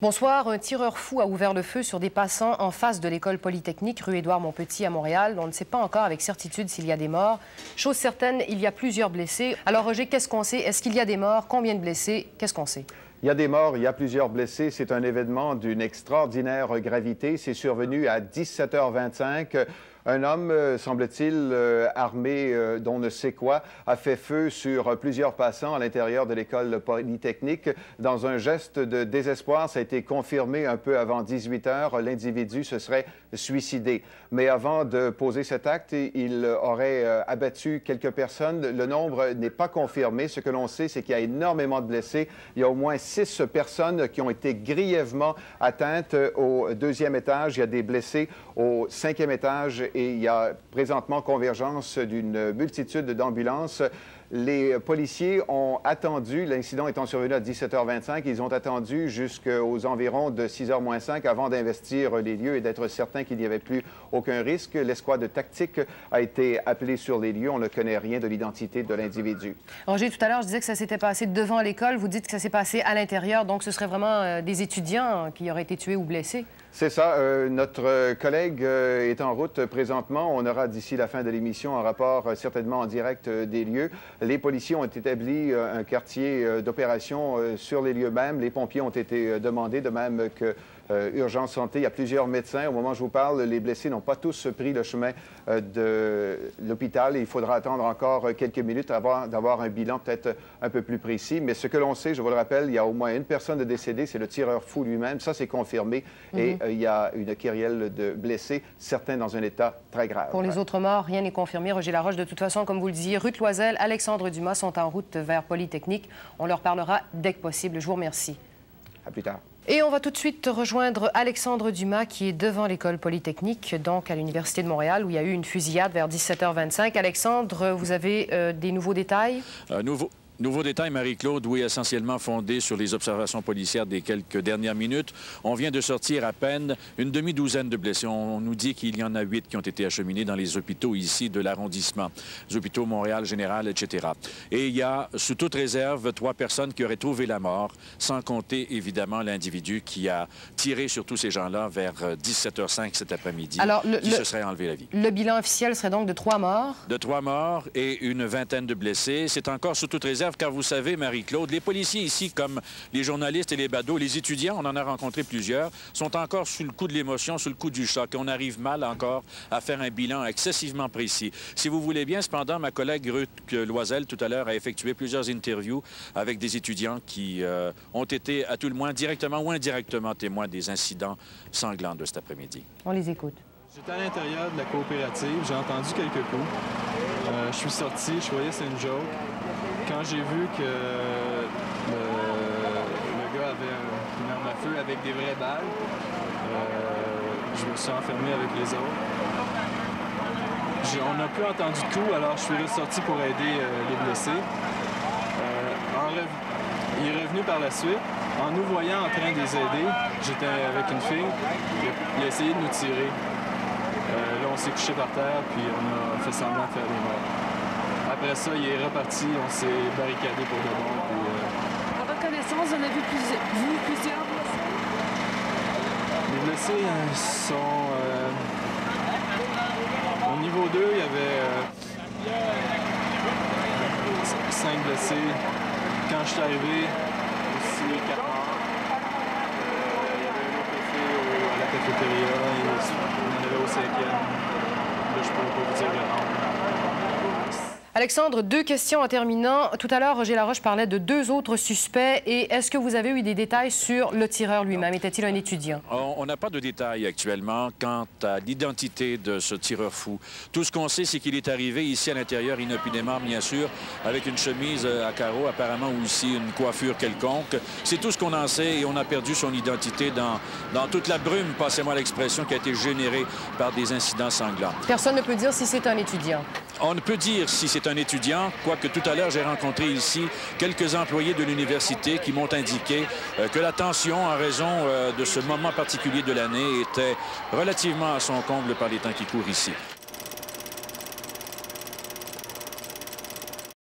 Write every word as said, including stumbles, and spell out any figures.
Bonsoir. Un tireur fou a ouvert le feu sur des passants en face de l'école polytechnique rue Édouard-Montpetit à Montréal. On ne sait pas encore avec certitude s'il y a des morts. Chose certaine, il y a plusieurs blessés. Alors Roger, qu'est-ce qu'on sait? Est-ce qu'il y a des morts? Combien de blessés? Qu'est-ce qu'on sait? Il y a des morts, il y a plusieurs blessés. C'est un événement d'une extraordinaire gravité. C'est survenu à dix-sept heures vingt-cinq. Un homme, semble-t-il, euh, armé euh, d'on ne sait quoi, a fait feu sur plusieurs passants à l'intérieur de l'école polytechnique. Dans un geste de désespoir, ça a été confirmé un peu avant dix-huit heures. L'individu se serait suicidé. Mais avant de poser cet acte, il aurait euh, abattu quelques personnes. Le nombre n'est pas confirmé. Ce que l'on sait, c'est qu'il y a énormément de blessés. Il y a au moins six personnes qui ont été grièvement atteintes au deuxième étage. Il y a des blessés au cinquième étage. Et il y a présentement convergence d'une multitude d'ambulances. Les policiers ont attendu, l'incident étant survenu à dix-sept heures vingt-cinq, ils ont attendu jusqu'aux environs de six heures moins cinq avant d'investir les lieux et d'être certain qu'il n'y avait plus aucun risque. L'escouade tactique a été appelée sur les lieux. On ne connaît rien de l'identité de l'individu. Roger, tout à l'heure, je disais que ça s'était passé devant l'école. Vous dites que ça s'est passé à l'intérieur, donc ce serait vraiment euh, des étudiants qui auraient été tués ou blessés? C'est ça. Euh, notre collègue euh, est en route présentement. On aura d'ici la fin de l'émission un rapport euh, certainement en direct euh, des lieux. Les policiers ont établi euh, un quartier euh, d'opération euh, sur les lieux mêmes. Les pompiers ont été euh, demandés, de même que euh, Urgence Santé. Il y a plusieurs médecins. Au moment où je vous parle, les blessés n'ont pas tous pris le chemin euh, de l'hôpital. Il faudra attendre encore quelques minutes avant d'avoir un bilan peut-être un peu plus précis. Mais ce que l'on sait, je vous le rappelle, il y a au moins une personne de décédée. C'est le tireur fou lui-même. Ça, c'est confirmé. Mm-hmm. Et euh, il y a une kyrielle de blessés, certains dans un état très grave. Pour les autres morts, rien n'est confirmé. Roger Laroche, de toute façon, comme vous le disiez, Ruth Loisel, Alexandre Dumas sont en route vers Polytechnique. On leur parlera dès que possible. Je vous remercie. À plus tard. Et on va tout de suite rejoindre Alexandre Dumas, qui est devant l'école polytechnique, donc à l'Université de Montréal, où il y a eu une fusillade vers dix-sept heures vingt-cinq. Alexandre, vous avez euh, des nouveaux détails? Euh, nouveau... Nouveau détail, Marie-Claude, oui, essentiellement fondé sur les observations policières des quelques dernières minutes. On vient de sortir à peine une demi-douzaine de blessés. On nous dit qu'il y en a huit qui ont été acheminés dans les hôpitaux ici de l'arrondissement, les hôpitaux Montréal, Général, et cetera. Et il y a, sous toute réserve, trois personnes qui auraient trouvé la mort, sans compter, évidemment, l'individu qui a tiré sur tous ces gens-là vers dix-sept heures cinq cet après-midi, qui le, se serait enlevé la vie. Le bilan officiel serait donc de trois morts? De trois morts et une vingtaine de blessés. C'est encore sous toute réserve, car vous savez, Marie-Claude, les policiers ici, comme les journalistes et les badauds, les étudiants, on en a rencontré plusieurs, sont encore sous le coup de l'émotion, sous le coup du choc. On arrive mal encore à faire un bilan excessivement précis. Si vous voulez bien, cependant, ma collègue Ruth Loisel, tout à l'heure, a effectué plusieurs interviews avec des étudiants qui euh, ont été, à tout le moins, directement ou indirectement témoins des incidents sanglants de cet après-midi. On les écoute. J'étais à l'intérieur de la coopérative, j'ai entendu quelques coups. Euh, je suis sorti, je croyais que c'était une joke. Quand j'ai vu que le, le gars avait une arme à feu avec des vraies balles, euh, je me suis enfermé avec les autres. On n'a plus entendu de coups, alors je suis ressorti pour aider euh, les blessés. Euh, en rev... Il est revenu par la suite. En nous voyant en train de les aider, j'étais avec une fille, il a essayé de nous tirer. Euh, là, on s'est couché par terre, puis on a fait semblant de faire des morts. Après ça, il est reparti, on s'est barricadé pour de bon. Puis, euh... En reconnaissance, on a vu, plus... vu plusieurs blessés. Les blessés euh, sont... Euh... Au niveau deux, il y avait euh... cinq blessés. Quand je suis arrivé, aussi quatre morts. Euh, il y avait un autre blessé à la cafétéria, et on en avait au cinquième. Là, je ne pourrais pas vous dire le nom. Alexandre, deux questions en terminant. Tout à l'heure, Roger Laroche parlait de deux autres suspects. Et est-ce que vous avez eu des détails sur le tireur lui-même? Était-il un étudiant? On n'a pas de détails actuellement quant à l'identité de ce tireur fou. Tout ce qu'on sait, c'est qu'il est arrivé ici à l'intérieur, inopinément, bien sûr, avec une chemise à carreaux, apparemment aussi une coiffure quelconque. C'est tout ce qu'on en sait et on a perdu son identité dans, dans toute la brume, passez-moi l'expression, qui a été générée par des incidents sanglants. Personne ne peut dire si c'est un étudiant. On ne peut dire si c'est un étudiant, quoique tout à l'heure, j'ai rencontré ici quelques employés de l'université qui m'ont indiqué euh, que la tension, en raison euh, de ce moment particulier de l'année, était relativement à son comble par les temps qui courent ici.